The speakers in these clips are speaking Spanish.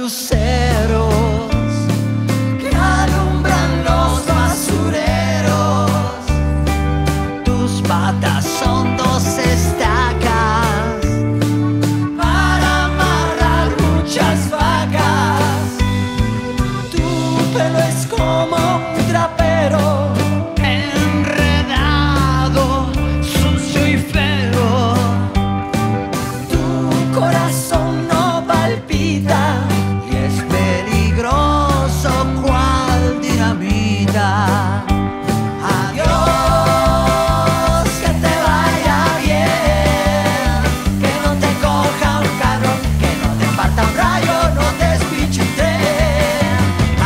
luceros que alumbran los basureros. Tus patas son dos estacas para amarrar muchas vacas. Tu pelo es como un trapero enredado, sucio y feo. Tu corazón no palpita y es peligroso cual dinamita. Adiós, que te vaya bien, que no te coja un carro, que no te parta un rayo, no te espiche un tren.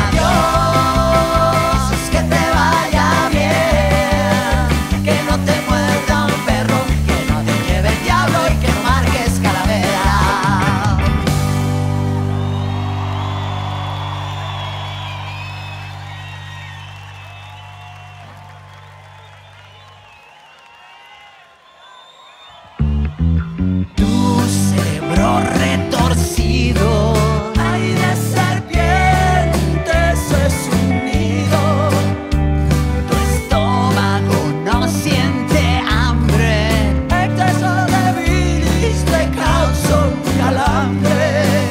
Adiós, que te vaya bien, que no te muerda un perro, que no te lleve el diablo y que no marques calavera. Tu cerebro retorcido, hay de serpientes, es un nido. Tu estómago no siente hambre, exceso de bilis te causa un calambre.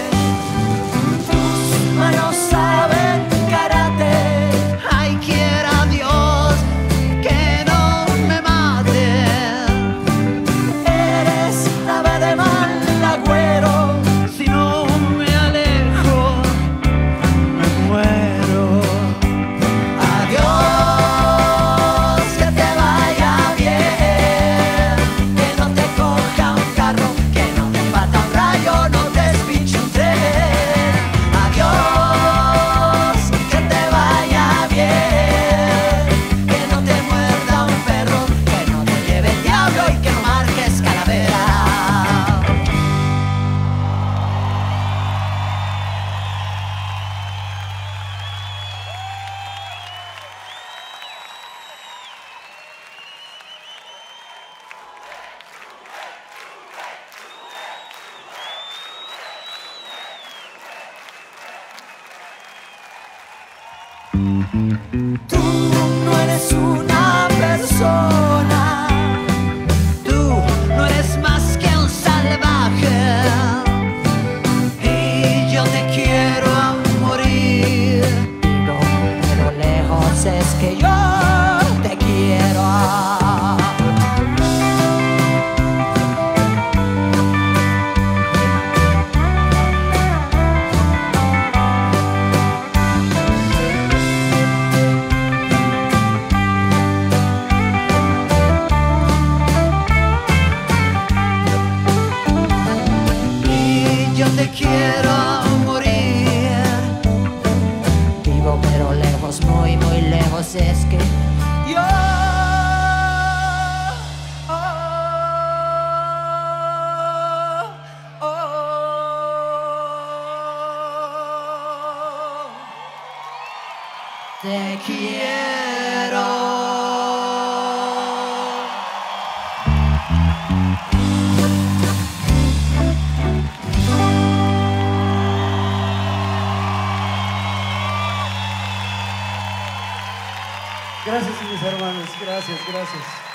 Tus manos saben karate, ay quiera Dios que no me mate. Eres ave de mal agüero, si no me alejo me muero. Adiós, que te vaya bien, que no te coja un carro, que no te parta un rayo, no te espiche un tren. Adiós, que te vaya bien, que no te muerda un perro, que no te lleve el diablo y que no marques calavera. Tú no eres una persona, tú no eres más que un salvaje, y yo te quiero a morir. Digo, pero lejos es que yo te quiero. Yo te quiero morir. Vivo pero lejos, muy muy lejos es que yo te quiero. Gracias mis hermanos, gracias, gracias.